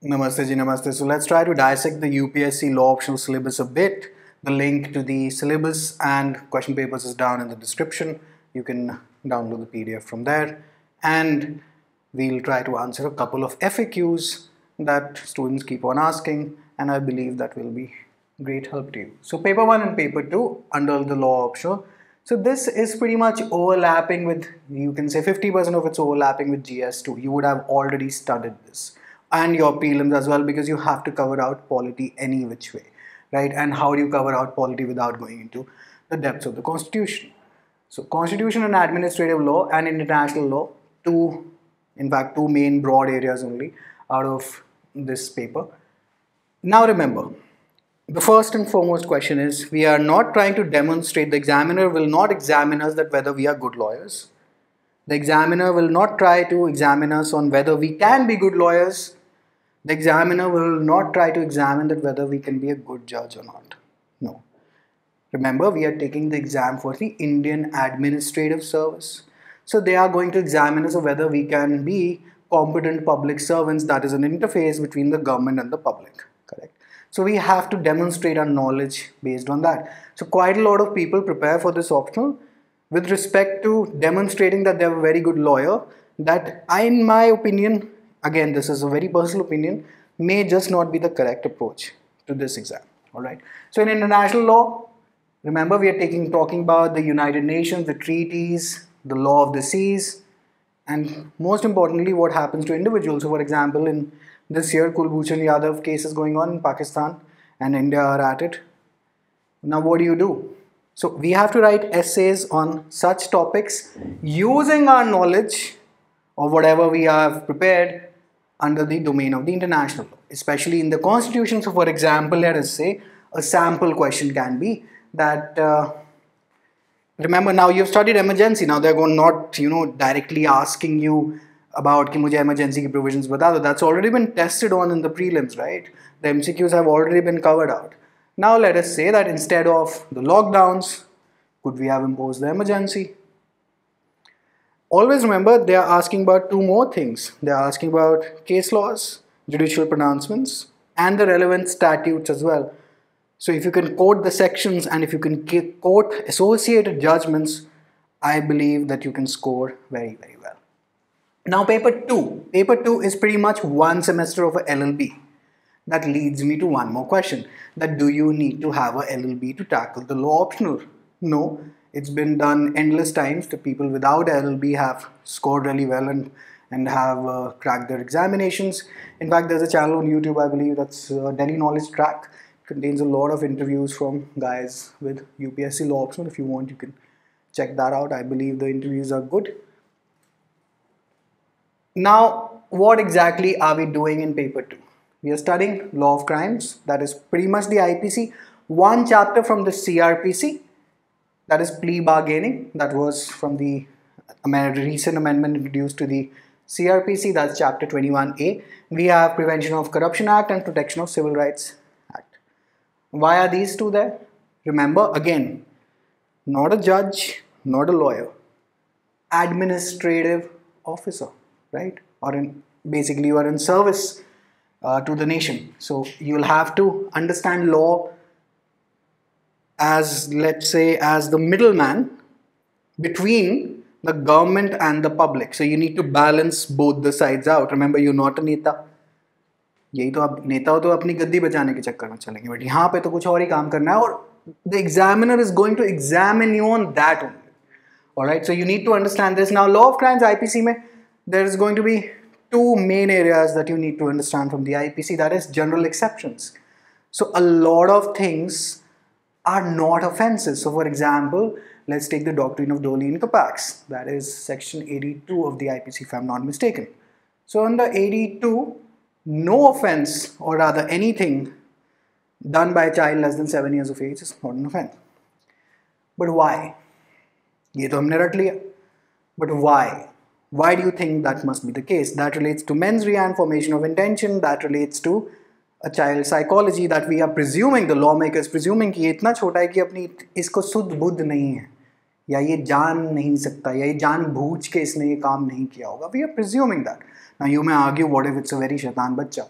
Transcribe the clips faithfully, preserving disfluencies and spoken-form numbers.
Namaste ji, namaste. So let's try to dissect the U P S C law optional syllabus a bit. The link to the syllabus and question papers is down in the description. You can download the P D F from there. And we'll try to answer a couple of F A Qs that students keep on asking, and I believe that will be great help to you. So paper one and paper two under the law optional. So this is pretty much overlapping with, you can say fifty percent of it's overlapping with G S two. You would have already studied this and your prelims as well, because you have to cover out polity any which way, right? And how do you cover out polity without going into the depths of the constitution? So constitution and administrative law and international law, two, in fact, two main broad areas only out of this paper. Now remember, the first and foremost question is, we are not trying to demonstrate, the examiner will not examine us that whether we are good lawyers. The examiner will not try to examine us on whether we can be good lawyers. The examiner will not try to examine that whether we can be a good judge or not. No. Remember, we are taking the exam for the Indian Administrative Service. So they are going to examine us on whether we can be competent public servants, that is an interface between the government and the public. Correct. So we have to demonstrate our knowledge based on that. So quite a lot of people prepare for this optional with respect to demonstrating that they are a very good lawyer. That, in my opinion, again, this is a very personal opinion, may just not be the correct approach to this exam. All right. So in international law, remember, we are taking talking about the United Nations, the treaties, the law of the seas, and most importantly, what happens to individuals. So for example, in this year, Kulbhushan Yadav case is going on in Pakistan and India are at it. Now what do you do? So we have to write essays on such topics using our knowledge of whatever we have prepared under the domain of the international law, especially in the constitution. So for example, let us say a sample question can be that, uh, remember, now you've studied emergency, now they're going not, you know, directly asking you about ki mujhe emergency ki provisions bata do. That's already been tested on in the prelims, right? The M C Qs have already been covered out. Now let us say that instead of the lockdowns, could we have imposed the emergency? Always remember, they are asking about two more things. They are asking about case laws, judicial pronouncements, and the relevant statutes as well. So if you can quote the sections and if you can quote associated judgments, I believe that you can score very, very well. Now paper two. Paper two is pretty much one semester of a L L B. That leads me to one more question. That do you need to have a L L B to tackle the law optional? No. It's been done endless times. The people without L L B have scored really well and, and have uh, cracked their examinations. In fact, there's a channel on YouTube, I believe, that's uh, Delhi Knowledge Track. It contains a lot of interviews from guys with U P S C law optional. If you want, you can check that out. I believe the interviews are good. Now, what exactly are we doing in paper two? We are studying law of crimes. That is pretty much the I P C. One chapter from the C R P C. That is plea bargaining. That was from the recent amendment introduced to the C R P C. That's chapter twenty-one A. We have Prevention of Corruption Act and Protection of Civil Rights Act. Why are these two there? Remember, again, not a judge, not a lawyer, administrative officer, right? Or in, basically you are in service uh, to the nation. So you'll have to understand law as, let's say, as the middleman between the government and the public. So you need to balance both the sides out. Remember, you're not a neta. यही तो आप नेता हो तो अपनी गद्दी बचाने के चक्कर में चलेंगे, बट यहाँ पे तो कुछ और ही काम करना है, और the examiner is going to examine you on that only. Alright, so you need to understand this. Now, law of crimes I P C में, there is going to be two main areas that you need to understand from the I P C, that is general exceptions. So a lot of things are not offenses. So for example, let's take the doctrine of doli in capax. That is section eighty-two of the I P C, if I'm not mistaken. So under eighty-two, no offense, or rather anything done by a child less than seven years of age is not an offense. But why? ये तो हमने रट लिया. But why? Why do you think that must be the case? That relates to mens rea and formation of intention. That relates to a child psychology, that we are presuming, the lawmakers presuming कि ये इतना छोटा है कि अपनी इसको सुध बुद्ध नहीं है, या ये जान नहीं सकता, या ये जान बूझ के इसने ये काम नहीं किया होगा. We are presuming that. Now you may argue, what if it's a very shaitan bachcha?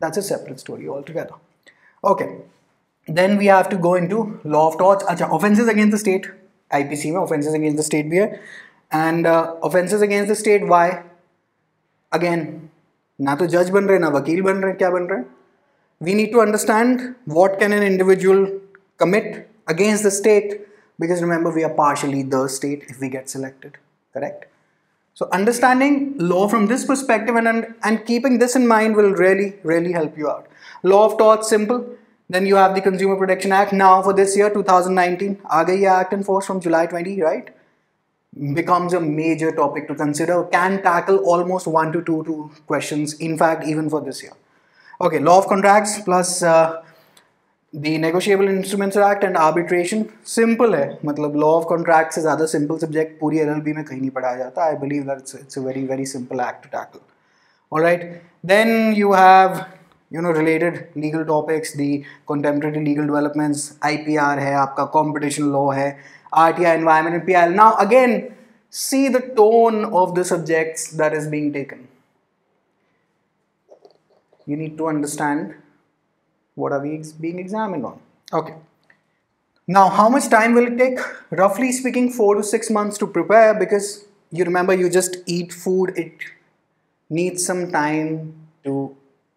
that's a separate story altogether. Okay, then we have to go into law of torts. Acha, offenses against the state, I P C में offenses against the state भी है, and uh, offenses against the state, why? Again, ना तो judge बन रहे ना वकील बन रहे, क्या बन रहे? We need to understand what can an individual commit against the state, because remember, we are partially the state if we get selected, correct? So understanding law from this perspective and, and, and keeping this in mind will really, really help you out. Law of torts, simple. Then you have the Consumer Protection Act. Now for this year, two thousand nineteen, aa gayi hai act in force from July twentieth, right? Becomes a major topic to consider, can tackle almost one to two, two questions, in fact, even for this year. Okay, law of contracts plus uh, the Negotiable Instruments Act and arbitration. Simple है, मतलब law of contracts is ज़्यादा simple subject, पूरी L L B में कहीं नहीं पढ़ाया जाता. I believe that it's, it's a very, very simple act to tackle. Alright, then you have, you know, related legal topics, the contemporary legal developments, I P R है, आपका competition law है, R T I, environment and P I L. Now again, see the tone of the subjects that is being taken. You need to understand what are we being examined on. Okay. Now, how much time will it take? Roughly speaking, four to six months to prepare, because you remember you just eat food. It needs some time to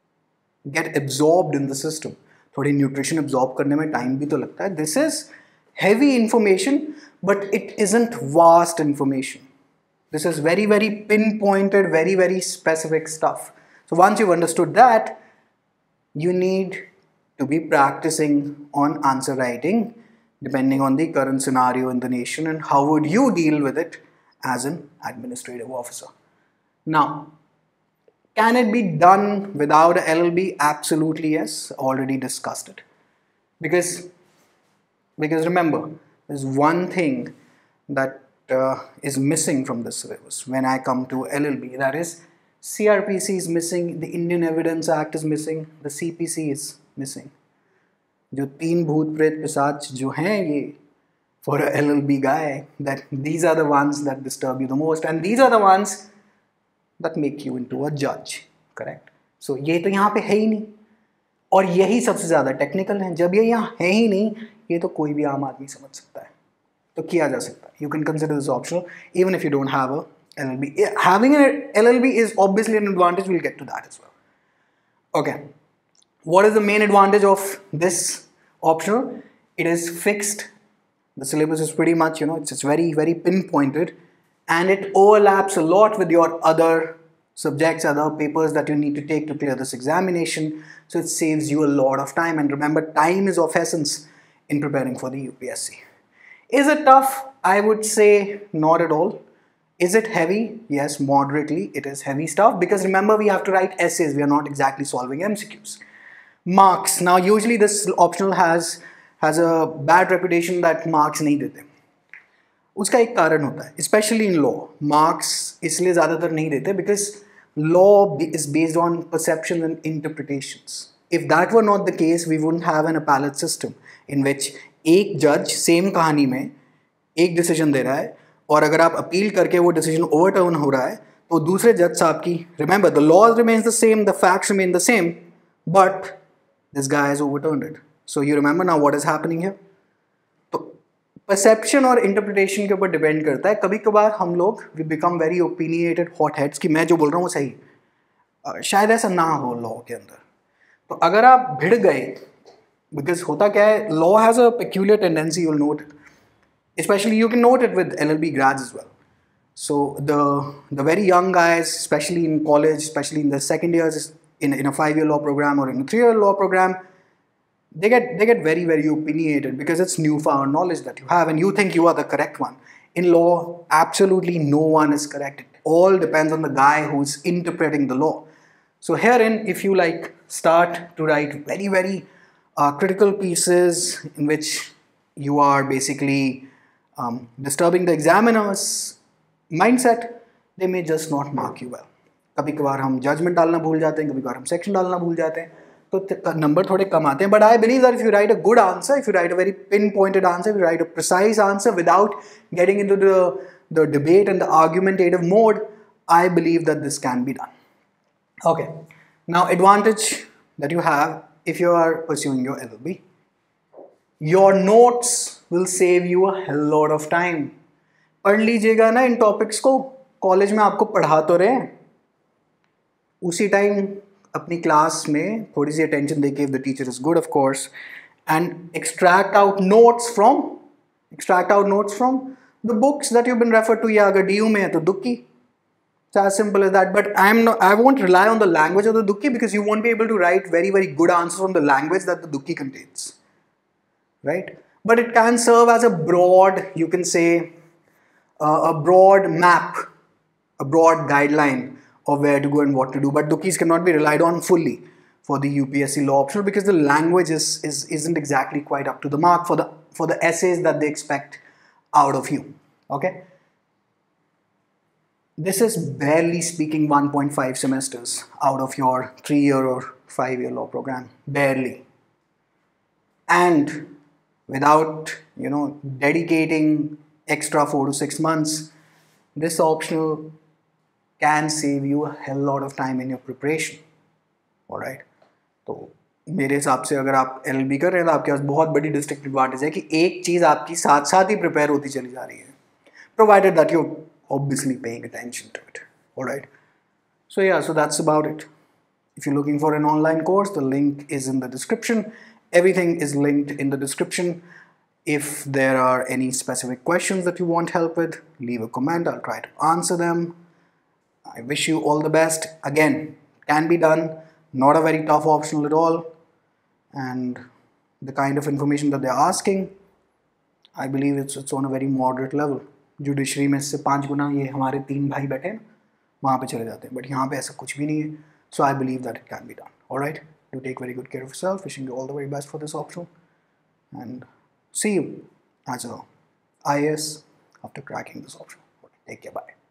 get absorbed in the system. थोड़ी nutrition absorb करने में time भी तो लगता है. This is heavy information, but it isn't vast information. This is very, very pinpointed, very, very specific stuff. So once you've understood that, you need to be practicing on answer writing depending on the current scenario in the nation and how would you deal with it as an administrative officer. Now, can it be done without a L L B? Absolutely yes, already discussed it. Because, because remember, there's one thing that uh, is missing from the syllabus when I come to L L B, that is C R P C is missing, the Indian Evidence Act is missing, the C P C is missing. जो तीन भूत प्रेत पिशाच जो हैं ये for a L L B guy, that these are the ones that disturb you the most and these are the ones that make you into a judge, correct? So ये तो यहाँ पे है ही नहीं और यही सबसे ज़्यादा टेक्निकल है. जब ये यहाँ है ही नहीं, ये तो कोई भी आम आदमी समझ सकता है, तो किया जा सकता है. You can consider this optional even if you don't have a L L B. Having an L L B is obviously an advantage. We'll get to that as well. Okay. What is the main advantage of this optional? It is fixed. The syllabus is pretty much, you know, it's, it's very, very pinpointed and it overlaps a lot with your other subjects, other papers that you need to take to clear this examination. So it saves you a lot of time. And remember, time is of essence in preparing for the U P S C. Is it tough? I would say not at all. Is it heavy? Yes, moderately. It is heavy stuff because remember, we have to write essays. We are not exactly solving M C Qs. Marks. Now, usually this optional has has a bad reputation that marks नहीं देते. उसका एक कारण होता है, especially in law. Marks इसलिए ज़्यादातर नहीं देते because law is based on perceptions and interpretations. If that were not the case, we wouldn't have an appellate system in which एक judge same कहानी में एक decision दे रहा है और अगर आप अपील करके वो decision overturn हो रहा है तो दूसरे जज साहब की, remember the law remains the same, the facts remain the same, but this guy has overturned it. So you remember now what is happening here? तो perception और interpretation के ऊपर depend करता है. कभी कभार हम लोग we become very opinionated hot heads कि मैं जो बोल रहा हूँ वो सही, uh, शायद ऐसा ना हो law के अंदर. तो अगर आप भिड़ गए, because होता क्या है, law has a peculiar tendency, you'll note it. Especially you can note it with L L B grads as well. So the the very young guys, especially in college, especially in the second years, in, in a five-year law program or in a three-year law program, they get they get very, very opinionated because it's newfound knowledge that you have and you think you are the correct one. In law, absolutely no one is correct. It all depends on the guy who's interpreting the law. So herein, if you like start to write very, very uh, critical pieces in which you are basically um, disturbing the examiner's mindset, they may just not mark you well. कभी कभार हम judgment डालना भूल जाते हैं, कभी कभार हम section डालना भूल जाते हैं, तो नंबर थोड़े कम आते हैं. But I believe that if you write a good answer, if you write a very pinpointed answer, if you write a precise answer without getting into the, the debate and the argumentative mode, I believe that this can be done. Okay, now advantage that you have if you are pursuing your L L B. Your notes will save you a hell lot of time. पढ़ लीजिएगा ना इन topics को, college में आपको पढ़ा तो रहे हैं, उसी टाइम अपनी क्लास में थोड़ी सी अटेंशन देके, if the teacher is good of course, and extract out notes from extract out notes from the books that you've been referred to. या अगर D U में है तो दुक्की. It's as simple as that. But I'm not, I won't rely on the language of the Dukki, because you won't be able to write very very good answers on the language that the Dukki contains, right? But it can serve as a broad, you can say, uh, a broad map, a broad guideline of where to go and what to do. But Dukkis cannot be relied on fully for the U P S C law optional, because the language is, is isn't exactly quite up to the mark for the for the essays that they expect out of you. Okay. This is barely speaking one point five semesters out of your three year or five year law program, barely. And without, you know, dedicating extra four to six months, this optional can save you a hell lot of time in your preparation. Alright. तो मेरे हिसाब से अगर आप L L B कर रहे हैं तो आपके पास बहुत बड़ी डिस्टिंक्ट एडवांटेज है कि एक चीज़ आपकी साथ साथ ही प्रिपेयर होती चली जा रही है, provided that you're obviously paying attention to it. Alright. So yeah, so that's about it. If you're looking for an online course, the link is in the description. Everything is linked in the description. If there are any specific questions that you want help with, leave a comment. I'll try to answer them. I wish you all the best. Again, can be done. Not a very tough optional at all. And the kind of information that they're asking, I believe it's, it's on a very moderate level. Judiciary में इससे पाँच गुना ये हमारे तीन भाई बैठे हैं वहाँ पे चले जाते हैं, बट यहाँ पे ऐसा कुछ भी नहीं है. So I believe that it can be done. Alright, do take very good care of yourself. Wishing you all the very best for this option and see you as a I A S after cracking this option. Take care, bye.